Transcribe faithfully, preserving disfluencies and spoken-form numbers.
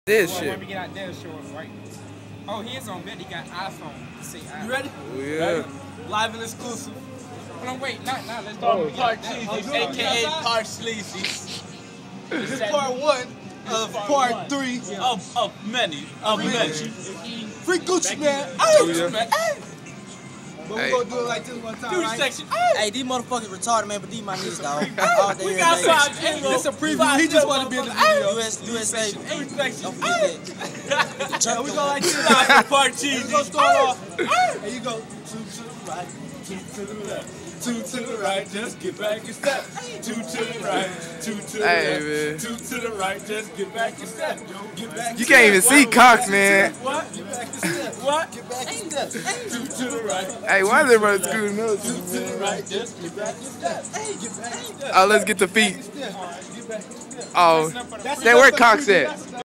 This well, shit. When we get out there, show us right. Oh, he is on bed. He got iPhone. Say iPhone. You ready? Oh, yeah. Ready? Live and exclusive. Hold on, wait. Not, not. Let's talk. Oh, Park Cheesy, Cheesy, a k a. Park Sleazy. This is part one of part three of, of many. Of many. Free Gucci, man. Hey, Gucci, man. Hey. But Hey. we gonna do it like this one time, right? Section. Hey, these motherfuckers retarded, man, but these my niggas, dog. All day, We every got day. five. Hey, this a preview. He just want to be in the video. U S, U S A. Every section. Don't forget that. Yeah, we go like this. Live for Park Cheesy. We gonna start off. There you go. Two to the right, two to the left. Two to the right, just get back and step. Two to the right, two to the Hey, left. man. Two to the right, just get back and step. Get back and You can't even step. see Cox, man. What? Get back and step. What? Get back and step. Two to the right. Hey, why is everybody scooting up? Two to the right, just get back and step. Hey, get back and step. Oh, let's get the feet. Get back and step. Oh, That's they where enough for Cox the preview. at? That's enough.